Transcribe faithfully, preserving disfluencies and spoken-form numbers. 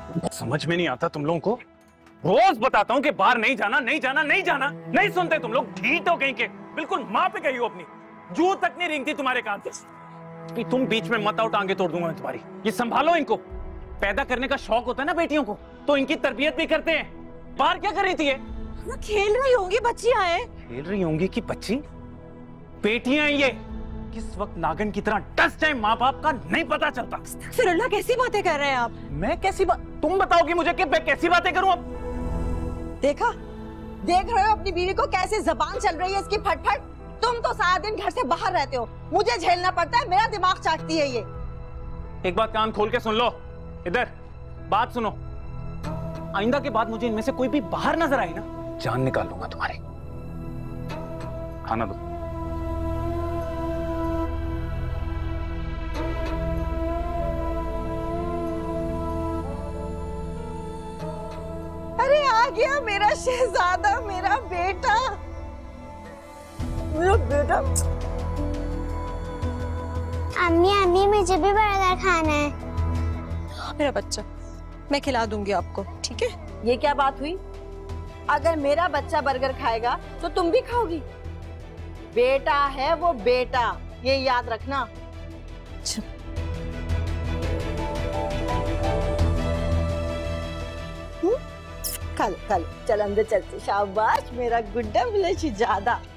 समझ में नहीं आता तुम लोगों को। रोज बताता हूँ कि बाहर नहीं जाना, नहीं जाना, नहीं जाना, नहीं सुनते तुम लोग। ढीठ हो गई के बिल्कुल माँ पे गई हो अपनी। जू तक नहीं रेंगती तुम्हारे कान से कि तुम बीच में मत आओ, टांगे तोड़ दूंगा मैं तुम्हारी। ये संभालो इनको। पैदा करने का शौक होता है ना बेटियों को, तो इनकी तरबियत भी करते हैं। बाहर क्या कर रही थी ये? ना खेल रही होंगी बच्चियां हैं। खेल रही होंगी कि बच्ची? बेटियां हैं ये। किस वक्त नागन की तरह डस्ट है माँ बाप का नहीं पता चलता। फिरुल्लाह कैसी बातें कर रहे हैं आप? मैं कैसी बात? तुम बताओगी मुझे कि मैं कैसी बातें करूं अब? देखा, देख रहे हो अपनी बीवी को कैसे जबान चल रही है इसकी फटफट। तुम तो सारा दिन घर से बाहर रहते हो, मुझे झेलना पड़ता है, मेरा दिमाग चाटती है ये। एक बात कान खोल के सुन लो, इधर बात सुनो। आइंदा के बाद मुझे इनमें से कोई भी बाहर नजर आई ना, जान निकाल लूंगा तुम्हारी। खाना दो। अरे आ गया मेरा शहजादा, मेरा बेटा, मेरा बेटा। अम्मी अम्मी मुझे भी बर्गर खाना है। मेरा बच्चा, मैं खिला दूंगी आपको, ठीक है? ये क्या बात हुई? अगर मेरा बच्चा बर्गर खाएगा तो तुम भी खाओगी। बेटा है वो बेटा, ये याद रखना। खा लो खा लो, चल अंदर चलते। शाबाश मेरा गुड्डा, मेरा शहजादा।